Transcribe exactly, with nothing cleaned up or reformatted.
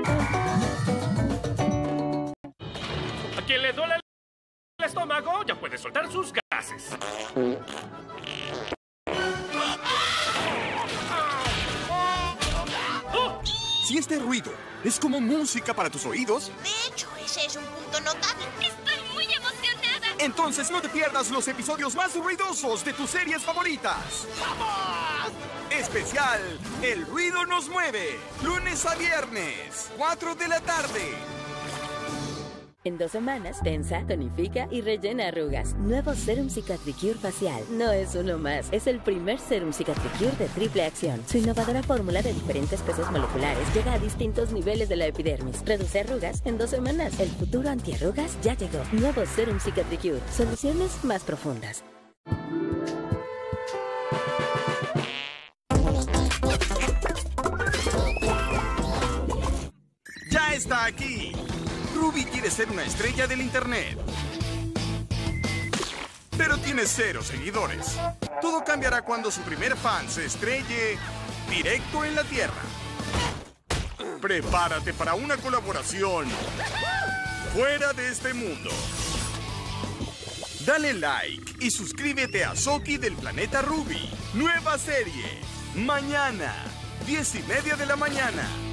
A quien le duele el estómago ya puede soltar sus gases. Si este ruido es como música para tus oídos... De hecho, ese es un punto notable. ¡Estoy muy emocionada! Entonces no te pierdas los episodios más ruidosos de tus series favoritas. ¡Vamos! Especial El Ruido Nos Mueve. Lunes a viernes, cuatro de la tarde. En dos semanas, tensa, tonifica y rellena arrugas. Nuevo Serum Cicatricure Facial. No es uno más, es el primer Serum Cicatricure de triple acción. Su innovadora fórmula de diferentes pesos moleculares llega a distintos niveles de la epidermis. Reduce arrugas en dos semanas. El futuro antiarrugas ya llegó. Nuevo Serum Cicatricure. Soluciones más profundas. ¡Ya está aquí! Ruby quiere ser una estrella del internet. Pero tiene cero seguidores. Todo cambiará cuando su primer fan se estrelle directo en la Tierra. Prepárate para una colaboración fuera de este mundo. Dale like y suscríbete a Soki del Planeta Ruby. Nueva serie. Mañana, diez y media de la mañana.